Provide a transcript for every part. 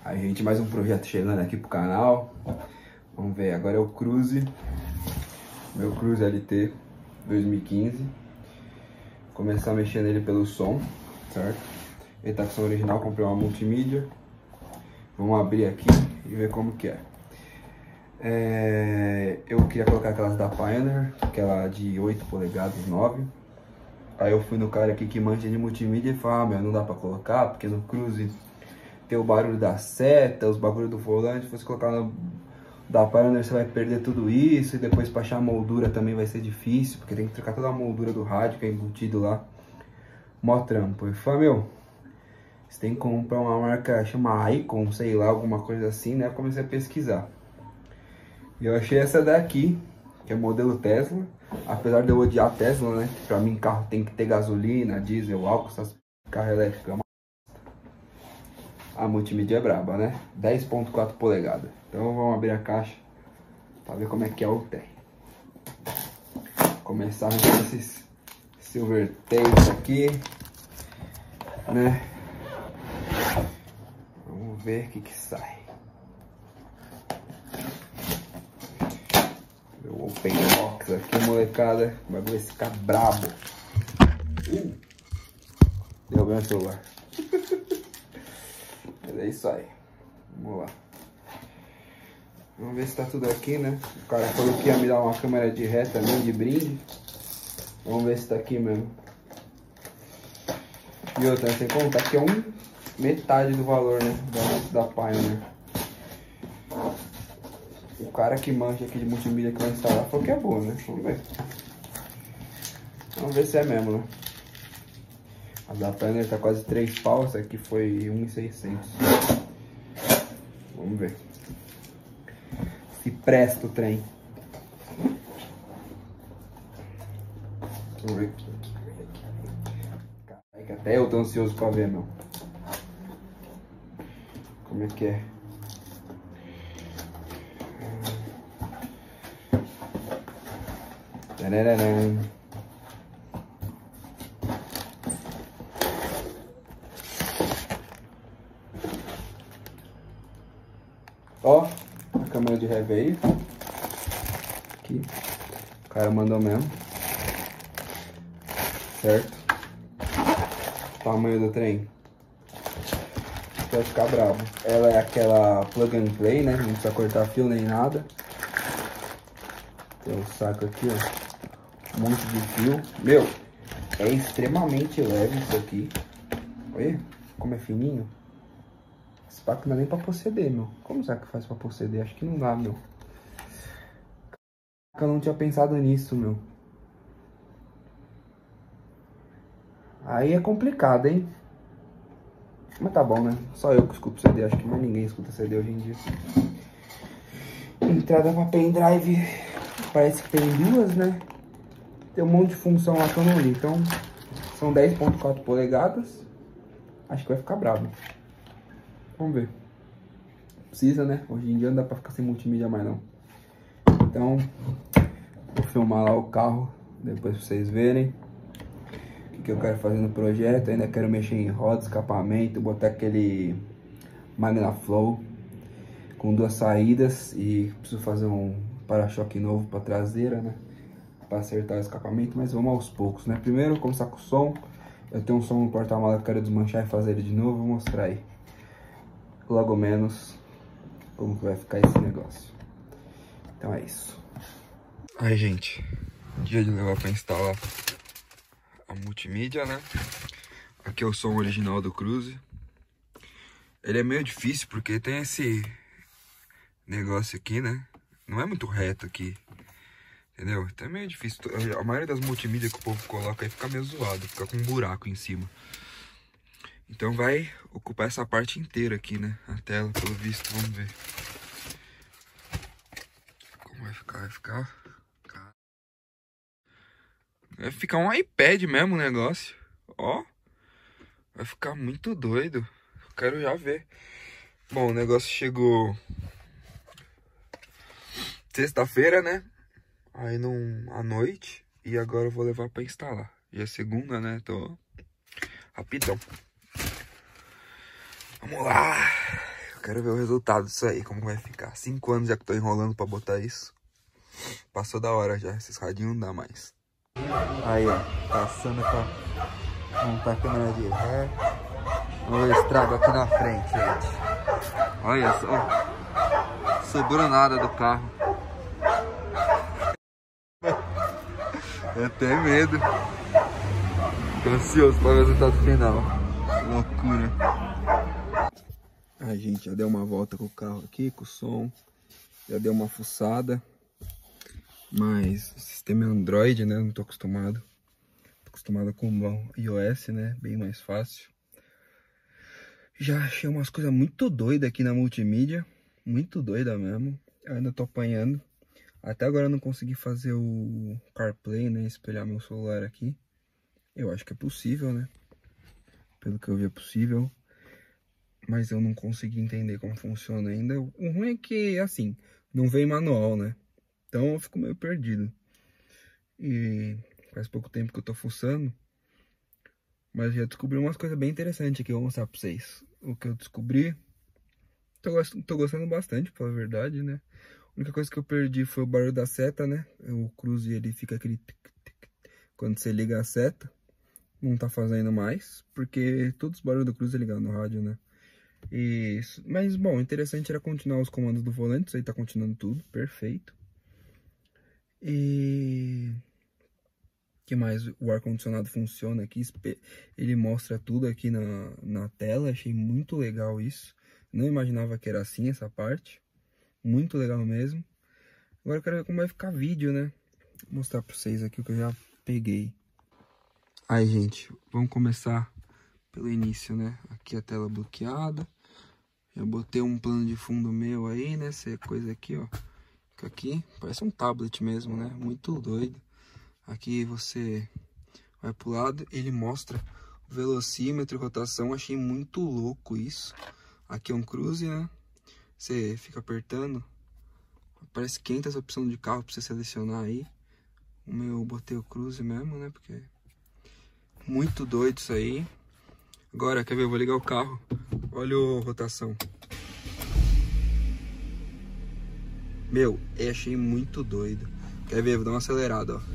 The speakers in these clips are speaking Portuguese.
Aí, gente, mais um projeto chegando aqui pro canal. Vamos ver, agora é o Cruze. Meu Cruze LT 2015. Começar a mexer nele pelo som, certo? Ele tá com som original, comprei uma multimídia. Vamos abrir aqui e ver como que é. Eu queria colocar aquelas da Pioneer, aquela de 8 polegadas, 9. Aí eu fui no cara aqui que manja de multimídia e falou, meu, não dá pra colocar, porque no Cruze tem o barulho da seta, os bagulhos do volante. Se você colocar no da Pioneer, você vai perder tudo isso. E depois pra achar a moldura também vai ser difícil, porque tem que trocar toda a moldura do rádio que é embutido lá. Mó trampo. Eu falei, meu, você tem que comprar uma marca, chama Icon, sei lá, alguma coisa assim, né? Eu comecei a pesquisar. E eu achei essa daqui, que é modelo Tesla. Apesar de eu odiar Tesla, né? Pra mim, carro tem que ter gasolina, diesel, álcool, essas carro elétrico é uma... A multimídia é braba, né? 10.4 polegadas. Então vamos abrir a caixa pra ver como é que é o trem. Começar com esses silver tape aqui, né? Vamos ver o que sai. O open box aqui, molecada. O bagulho vai ficar brabo. Derrubei meu celular. Mas é isso aí. Vamos lá. Vamos ver se tá tudo aqui, né? O cara falou que ia me dar uma câmera de ré também, de brinde. Vamos ver se tá aqui mesmo. E outra, sem contar que é metade do valor, né? Da Pioneer. O cara que manja aqui de multimídia que vai instalar falou que é boa, né? Vamos ver. Vamos ver se é mesmo, né? A da Pioneer tá quase 3 pau, essa aqui foi 1.600. Vamos ver. Se presta o trem. Vamos ver aqui. Caraca, até eu tô ansioso pra ver, meu. Como é que é? Tarararã. Ó, a câmera de ré veio. Aqui. O cara mandou mesmo. Certo? O tamanho do trem. Vai ficar bravo. Ela é aquela plug and play, né? Não precisa cortar fio nem nada. Tem um saco aqui, ó. Um monte de fio. Meu, é extremamente leve isso aqui. Olha como é fininho. Esse paco não dá nem pra proceder, meu. Como será que faz pra proceder? Acho que não dá, meu. Eu não tinha pensado nisso, meu. Aí é complicado, hein? Mas tá bom, né? Só eu que escuto CD. Acho que mais ninguém escuta CD hoje em dia. Entrada pra pendrive. Parece que tem duas, né? Tem um monte de função lá que eu não li. Então, são 10.4 polegadas. Acho que vai ficar brabo. Vamos ver. Precisa, né? Hoje em dia não dá pra ficar sem multimídia mais, não. Então, vou filmar lá o carro. Depois pra vocês verem o que eu quero fazer no projeto. Ainda quero mexer em roda, escapamento. Botar aquele MagnaFlow com 2 saídas. E preciso fazer um para-choque novo pra traseira, né? Para acertar o escapamento, mas vamos aos poucos, né? Primeiro, começar com o som. Eu tenho um som no porta-mala que eu quero desmanchar e fazer ele de novo. Vou mostrar aí, logo menos, como que vai ficar esse negócio. Então é isso. Aí, gente, dia de levar para instalar a multimídia, né? Aqui é o som original do Cruze. Ele é meio difícil porque tem esse negócio aqui, né? Não é muito reto aqui. Entendeu? Então é meio difícil. A maioria das multimídias que o povo coloca aí fica meio zoado. Fica com um buraco em cima. Então vai ocupar essa parte inteira aqui, né? A tela, pelo visto. Vamos ver. Como vai ficar? Vai ficar um iPad mesmo o negócio. Ó. Vai ficar muito doido. Eu quero já ver. Bom, o negócio chegou sexta-feira, né? Aí à noite. E agora eu vou levar pra instalar. E é segunda, né? Tô rapidão. Vamos lá. quero ver o resultado disso aí, como vai ficar. 5 anos já que tô enrolando pra botar isso. Passou da hora já, esses radinhos não dá mais. Aí, ó, passando pra montar a câmera de ré. Olha o estrago aqui na frente, gente. Olha só, sobrou nada do carro. Eu até medo. Tô ansioso para ver o resultado final. Loucura. A gente já deu uma volta com o carro aqui, com o som. Já deu uma fuçada. Mas o sistema é Android, né? Não tô acostumado. Tô acostumado com o iOS, né? Bem mais fácil. Já achei umas coisas muito doidas aqui na multimídia. Muito doida mesmo. Eu ainda tô apanhando. Até agora eu não consegui fazer o CarPlay, né? Espelhar meu celular aqui. Eu acho que é possível, né? Pelo que eu vi é possível. Mas eu não consegui entender como funciona ainda. O ruim é que, assim, não vem manual, né? Então eu fico meio perdido. E faz pouco tempo que eu tô fuçando. Mas já descobri umas coisas bem interessantes aqui. Eu vou mostrar pra vocês. O que eu descobri. Tô gostando bastante, pela verdade, né? A única coisa que eu perdi foi o barulho da seta, né? O cruze, ele fica aquele tic, tic, quando você liga a seta. Não tá fazendo mais, porque todos os barulhos do cruze é ligado no rádio, né? Mas, bom, interessante era continuar os comandos do volante. Isso aí tá continuando tudo, perfeito. E... que mais? O ar-condicionado funciona aqui. Ele mostra tudo aqui na tela. Achei muito legal isso. Não imaginava que era assim essa parte. Muito legal mesmo. Agora eu quero ver como vai ficar vídeo, né? Vou mostrar pra vocês aqui o que eu já peguei. Aí, gente, vamos começar pelo início, né? Aqui a tela bloqueada. Já botei um plano de fundo meu aí, né? Essa coisa aqui, ó. Fica aqui, parece um tablet mesmo, né? Muito doido. Aqui você vai pro lado, ele mostra o velocímetro, rotação. Achei muito louco isso. Aqui é um cruze, né? Você fica apertando. Parece 500 opções de carro pra você selecionar aí. O meu eu botei o cruze mesmo, né? Porque... muito doido isso aí. Agora, quer ver? Eu vou ligar o carro. Olha a rotação. Meu, eu achei muito doido. Quer ver? Vou dar uma acelerada, ó.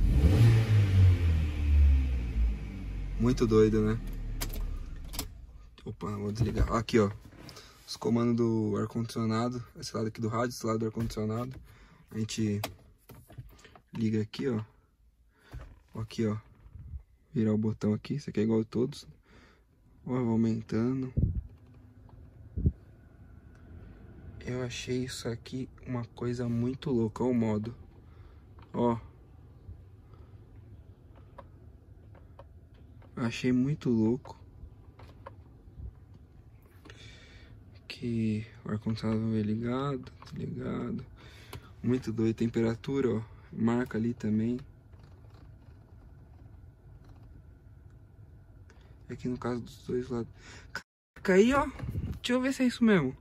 Muito doido, né? Opa, vou desligar. Aqui, ó. Os comandos do ar-condicionado. Esse lado aqui do rádio, esse lado do ar-condicionado. A gente liga aqui, ó. Aqui, ó. Virar o botão aqui. Isso aqui é igual a todos. Ó, vai aumentando. Eu achei isso aqui uma coisa muito louca. Olha o modo. Ó. Achei muito louco. Que o ar-condicionado é ligado, desligado. Muito doido. Temperatura, ó. Marca ali também. Aqui no caso dos dois lados. Caraca, aí, ó. Deixa eu ver se é isso mesmo.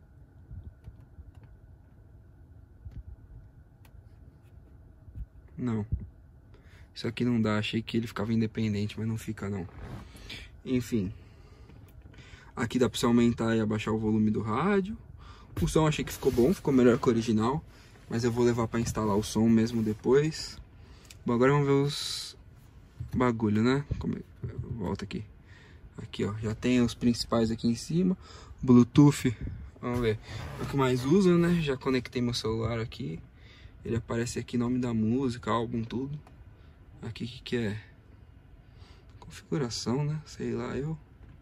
Não. Isso aqui não dá. Achei que ele ficava independente, mas não fica, não. Enfim. Aqui dá pra você aumentar e abaixar o volume do rádio. O som achei que ficou bom. Ficou melhor que o original. Mas eu vou levar pra instalar o som mesmo depois. Bom, agora vamos ver os bagulho, né? Volta aqui. Aqui, ó. Já tem os principais aqui em cima. Bluetooth. Vamos ver. É o que mais uso, né? Já conectei meu celular aqui. Ele aparece aqui nome da música, álbum, tudo. Aqui o que é? Configuração, né? Sei lá, eu.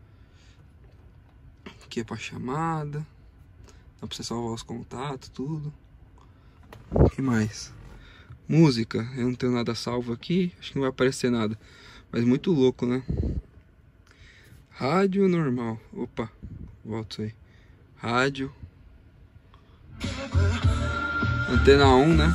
Aqui é pra chamada. Dá pra você salvar os contatos, tudo. O que mais? Música. Eu não tenho nada salvo aqui. Acho que não vai aparecer nada. Mas muito louco, né? Rádio normal. Opa. Volta isso aí. Rádio. Antena 1, né?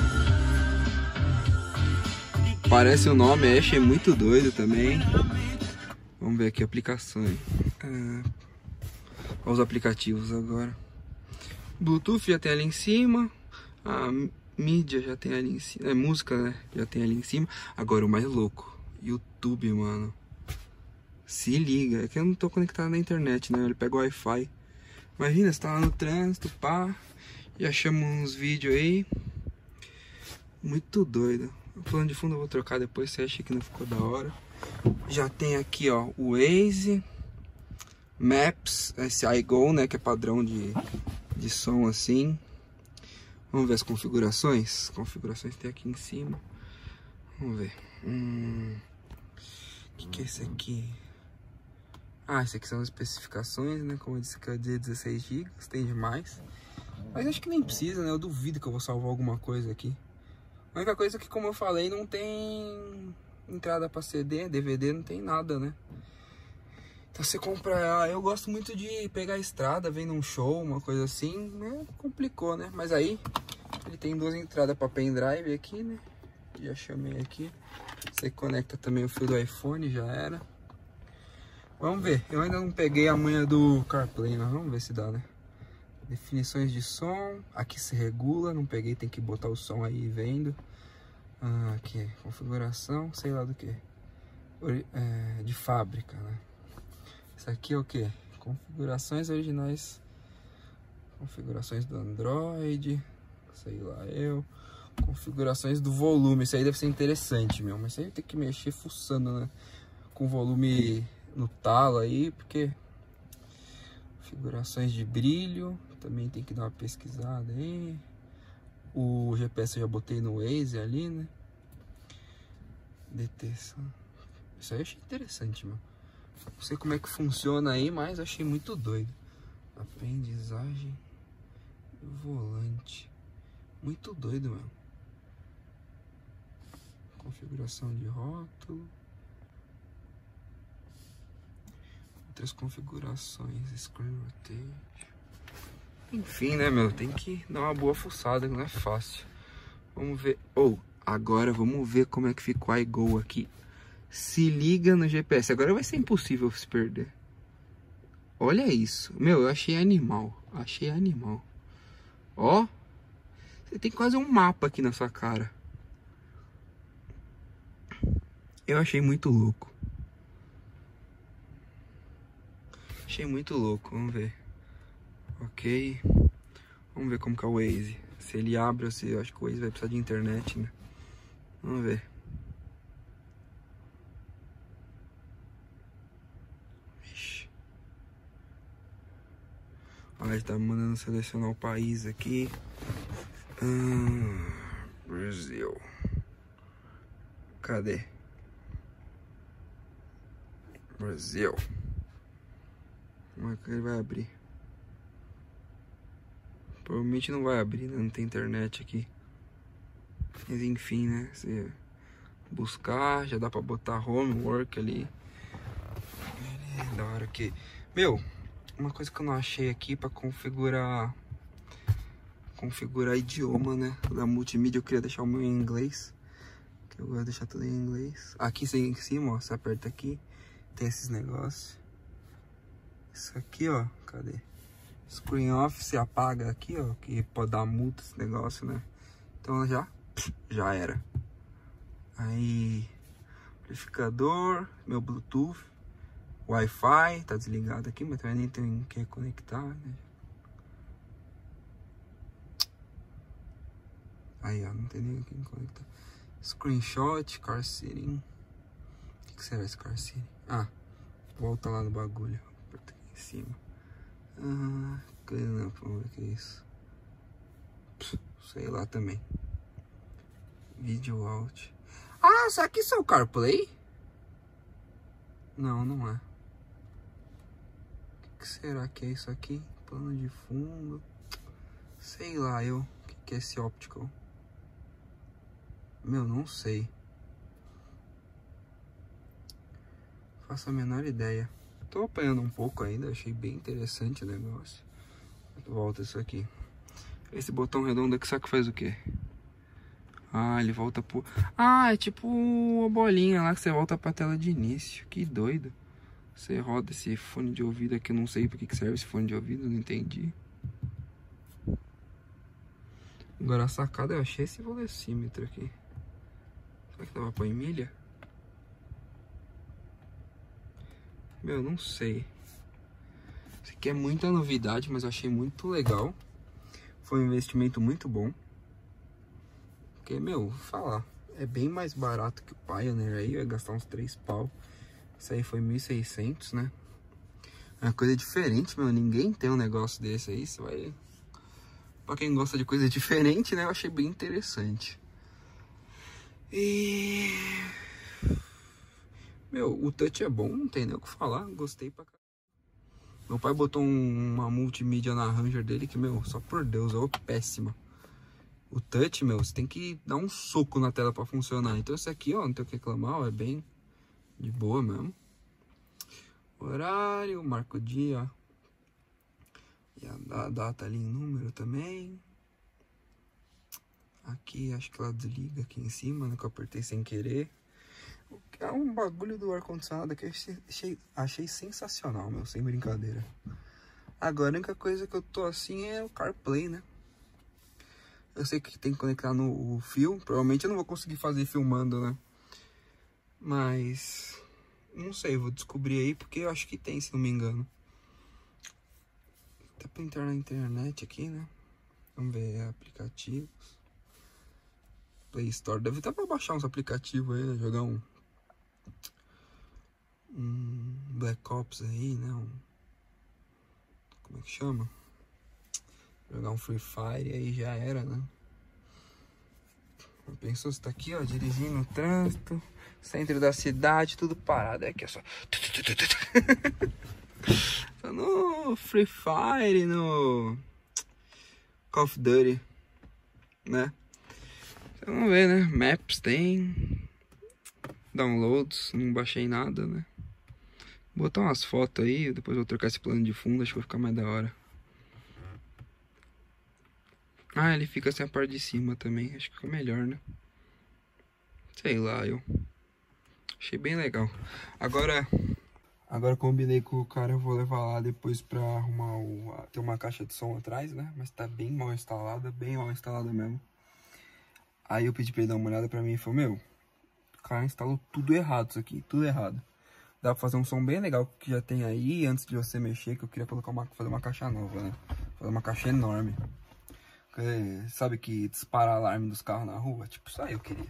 Parece o nome, achei muito doido também. Vamos ver aqui aplicações. Olha os aplicativos agora. Bluetooth já tem ali em cima. A mídia já tem ali em cima. É música, né? Já tem ali em cima. Agora o mais louco. YouTube, mano. Se liga. É que eu não tô conectado na internet, né? Ele pega o Wi-Fi. Imagina, você tá lá no trânsito, pá, e achamos uns vídeos aí. Muito doido. O plano de fundo eu vou trocar depois, se acha que não ficou da hora. Já tem aqui, ó, o Waze, Maps, esse iGo, né, que é padrão de som assim. Vamos ver as configurações. Configurações tem aqui em cima. Vamos ver. O que é esse aqui? Ah, esse aqui são as especificações, né? Como eu disse que é de 16 GB, tem demais. Mas acho que nem precisa, né? Eu duvido que eu vou salvar alguma coisa aqui. A única coisa é que, como eu falei, não tem entrada para CD, DVD, não tem nada, né? Então você compra... Eu gosto muito de pegar a estrada, vendo um show, uma coisa assim, né? Complicou, né? Mas aí, ele tem duas entradas para pendrive aqui, né? Já chamei aqui. Você conecta também o fio do iPhone, já era. Vamos ver, eu ainda não peguei a manha do CarPlay, mas vamos ver se dá, né? Definições de som, aqui se regula, não peguei, tem que botar o som aí vendo. Aqui, configuração, sei lá do que. De fábrica, né? Isso aqui é o que? Configurações originais. Configurações do Android, sei lá eu. Configurações do volume, isso aí deve ser interessante, meu. Mas isso aí tem que mexer fuçando, né? Com volume no talo aí, porque... Configurações de brilho, também tem que dar uma pesquisada aí. O GPS eu já botei no Waze ali, né? Detecção. Isso aí eu achei interessante, meu. Não sei como é que funciona aí, mas achei muito doido. Aprendizagem do volante. Muito doido, meu. Configuração de rótulo. Outras configurações. Screen rotate. Enfim, né, meu? Tem que dar uma boa fuçada, não é fácil. Vamos ver. Agora vamos ver como é que fica o iGo aqui. Se liga no GPS. Agora vai ser impossível se perder. Olha isso. Meu, eu achei animal. Achei animal. Ó. Você tem quase um mapa aqui na sua cara. Eu achei muito louco. Achei muito louco. Vamos ver. Ok. Vamos ver como que é o Waze. Se ele abre ou se... Eu acho que o Waze vai precisar de internet, né? Vamos ver. Ixi. Ele tá me mandando selecionar o país aqui. Brasil. Cadê? Brasil. Como é que ele vai abrir? Provavelmente não vai abrir, né? Não tem internet aqui. Mas enfim, né? Você buscar, já dá pra botar homework ali. Da hora que... Meu, uma coisa que eu não achei aqui pra configurar idioma, né? Da multimídia eu queria deixar o meu em inglês. Que eu gosto de deixar tudo em inglês. Aqui em cima, ó, você aperta aqui, tem esses negócios. Isso aqui, ó, cadê? Screen off, você apaga aqui, ó, que pode dar multa esse negócio, né? Então já era. Aí, amplificador, meu Bluetooth, Wi-Fi, tá desligado aqui, mas também nem tem que conectar, né? Aí, ó, não tem nem quem conectar. Screenshot, car sitting. O que será esse car sitting? Volta lá no bagulho. Aperta aqui em cima. Clean up, vamos ver o que é isso. Sei lá também. Video out. Será que isso é o CarPlay? Não, não é. O que será que é isso aqui? Plano de fundo. Sei lá eu. O que é esse optical? Meu, não sei. Faço a menor ideia. Tô apanhando um pouco ainda, achei bem interessante o negócio. Volta isso aqui. Esse botão redondo aqui, sabe que faz o quê? Ele volta pro... é tipo uma bolinha lá que você volta pra tela de início. Que doido. Você roda esse fone de ouvido aqui, eu não sei pra que serve esse fone de ouvido, não entendi. Agora a sacada, eu achei esse velocímetro aqui. Será que dava pra ir milha? Meu, não sei. que é muita novidade, mas eu achei muito legal. Foi um investimento muito bom. Porque, meu, vou falar, é bem mais barato que o Pioneer aí, vai gastar uns 3 pau. Isso aí foi 1.600, né? É uma coisa diferente, meu, ninguém tem um negócio desse aí, você vai... Pra quem gosta de coisa diferente, né, eu achei bem interessante. E... Meu, o touch é bom, não tem nem o que falar, gostei pra caramba. Meu pai botou uma multimídia na Ranger dele que, meu, só por Deus, é péssima. O touch, meu, você tem que dar um soco na tela pra funcionar. Então esse aqui, ó, não tem o que reclamar, ó, é bem de boa mesmo. Horário, marca o dia. E a data ali em número também. Aqui, acho que ela desliga aqui em cima, né, que eu apertei sem querer. É um bagulho do ar-condicionado que eu achei sensacional, meu, sem brincadeira. Agora, a única coisa que eu tô assim é o CarPlay, né? Eu sei que tem que conectar no fio. Provavelmente eu não vou conseguir fazer filmando, né? Mas... não sei, vou descobrir aí, porque eu acho que tem, se não me engano. Até pra entrar na internet aqui, né? Vamos ver aplicativos. Play Store. Deve estar pra baixar uns aplicativos aí, né? Jogar um Black Ops aí, né? Como é que chama? Jogar um Free Fire aí já era, né? Pensou, você tá aqui, ó, dirigindo no trânsito, centro da cidade, tudo parado. Aqui é só... Tá no Free Fire, no Call of Duty, né? Então, vamos ver, né? Maps tem. Downloads, não baixei nada, né? Vou botar umas fotos aí, depois vou trocar esse plano de fundo, acho que vai ficar mais da hora. Ah, ele fica sem a parte de cima também, acho que fica melhor, né? Sei lá, eu achei bem legal. Agora combinei com o cara, eu vou levar lá depois pra arrumar tem uma caixa de som atrás, né? Mas tá bem mal instalada mesmo. Aí eu pedi pra ele dar uma olhada pra mim e falou, meu, o cara instalou tudo errado isso aqui, tudo errado. Dá pra fazer um som bem legal que já tem aí, antes de você mexer, que eu queria fazer uma caixa nova, né? Fazer uma caixa enorme. Porque, sabe que dispara alarme dos carros na rua? Tipo, isso aí eu queria.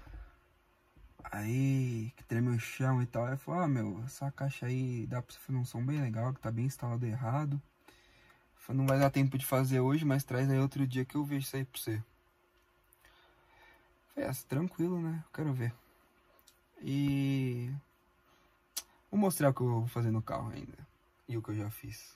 Aí, que treme o chão e tal. Aí eu falei, meu, essa caixa aí dá pra você fazer um som bem legal, que tá bem instalado errado. Falei, não vai dar tempo de fazer hoje, mas traz aí outro dia que eu vejo isso aí pra você. Falei, tranquilo, né? Eu quero ver. E... vou mostrar o que eu vou fazer no carro ainda. E o que eu já fiz.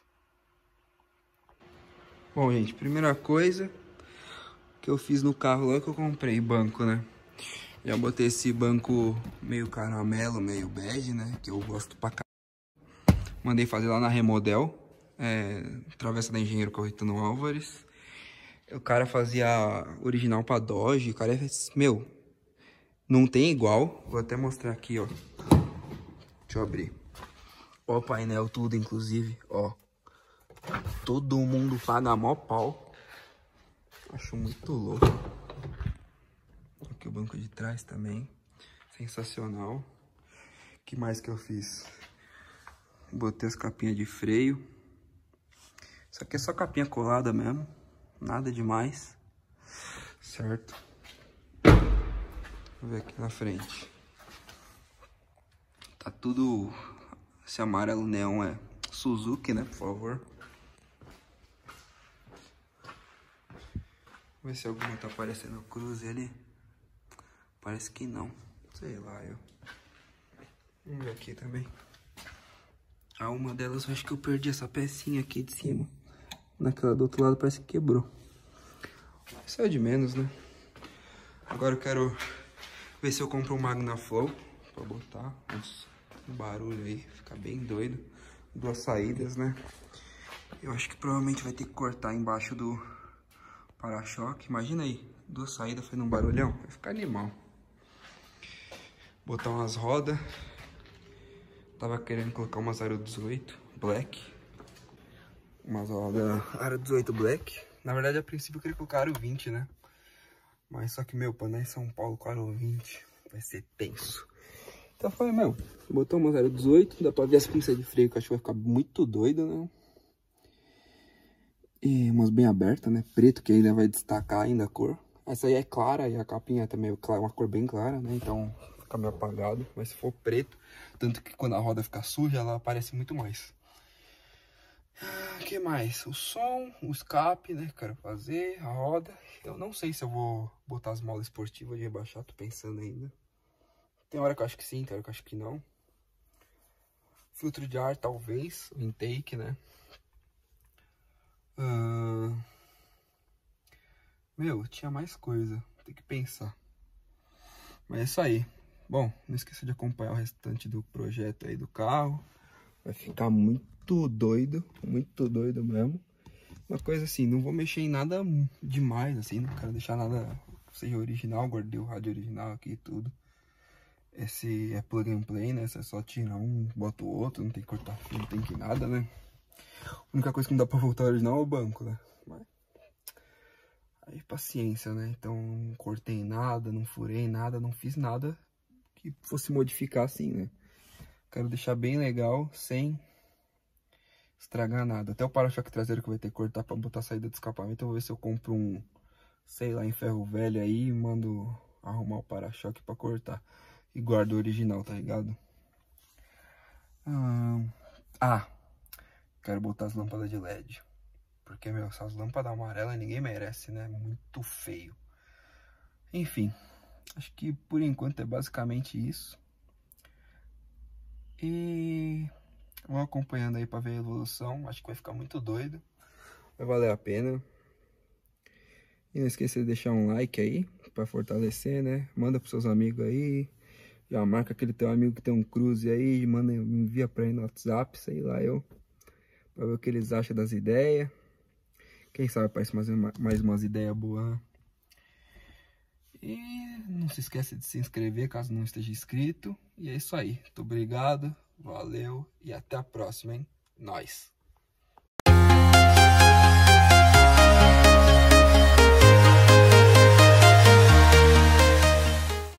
Bom, gente, primeira coisa que eu fiz no carro lá que eu comprei banco, né? Já botei esse banco meio caramelo, meio bege, né? Que eu gosto pra caramba. Mandei fazer lá na Remodel. Travessa da Engenheiro Caetano Álvares. O cara fazia original pra Dodge. O cara meu, não tem igual. Vou até mostrar aqui, ó. Deixa eu abrir. Ó o painel tudo, inclusive, ó. Todo mundo paga mó pau. Acho muito louco. Aqui o banco de trás também. Sensacional. O que mais que eu fiz? Botei as capinhas de freio. Isso aqui é só capinha colada mesmo. Nada demais. Certo? Vou ver aqui na frente. Tá tudo... esse amarelo neon é Suzuki, né? Por favor. Vou ver se alguma tá aparecendo no cruze ali. Parece que não. Sei lá, eu... vamos ver aqui também. Uma delas, eu acho que eu perdi essa pecinha aqui de cima. Naquela do outro lado parece que quebrou. Isso é de menos, né? Agora eu quero ver se eu compro um MagnaFlow pra botar. Nossa, um barulho aí, fica bem doido. 2 saídas, né? Eu acho que provavelmente vai ter que cortar embaixo do para-choque. Imagina aí, 2 saídas fazendo um barulhão. Vai ficar animal. Botar umas rodas. Tava querendo colocar umas Aro 18 Black. Umas rodas Aro 18 Black. Na verdade, a princípio eu queria colocar Aro 20, né? Mas só que, meu, pra em São Paulo com Aro 20 vai ser tenso. Então eu falei, meu, botou umas Aro 18. Dá pra ver as pinças de freio, que eu acho que vai ficar muito doido, né? E umas bem abertas, né? Preto, que ainda vai destacar ainda a cor. Essa aí é clara e a capinha também é uma cor bem clara, né? Então fica meio apagado. Mas se for preto, tanto que quando a roda fica suja, ela aparece muito mais. O que mais? O som, o escape, né? Quero fazer, a roda. Eu não sei se eu vou botar as molas esportivas de rebaixar, tô pensando ainda. Tem hora que eu acho que sim, tem hora que eu acho que não. Filtro de ar, talvez, o intake, né? Meu, tinha mais coisa, tem que pensar. Mas é isso aí. Bom, não esqueça de acompanhar o restante do projeto aí do carro. Vai ficar muito doido mesmo. Uma coisa assim, não vou mexer em nada demais, assim, não quero deixar nada que seja original. Guardei o rádio original aqui e tudo. Esse é plug and play, né? Você só tira um, bota o outro, não tem que cortar fio, não tem que nada, né? A única coisa que não dá pra voltar original é o banco, né? Mas aí paciência, né? Então não cortei nada, não furei nada, não fiz nada que fosse modificar assim, né? Quero deixar bem legal, sem estragar nada. Até o para-choque traseiro que vai ter que cortar pra botar a saída de escapamento. Eu vou ver se eu compro um, sei lá, em ferro velho aí e mando arrumar o para-choque pra cortar. E guardo o original, tá ligado? Quero botar as lâmpadas de LED. Porque, meu, essas lâmpadas amarelas ninguém merece, né? Muito feio. Enfim, acho que por enquanto é basicamente isso. E vou acompanhando aí pra ver a evolução. Acho que vai ficar muito doido. Vai valer a pena. E não esqueça de deixar um like aí pra fortalecer, né? Manda pros seus amigos aí. Já marca aquele teu amigo que tem um cruze aí. Envia pra ele no WhatsApp, sei lá eu. Pra ver o que eles acham das ideias. Quem sabe aparece mais umas ideias boas. E não se esqueça de se inscrever caso não esteja inscrito. E é isso aí. Muito obrigado, valeu e até a próxima, hein? Nós.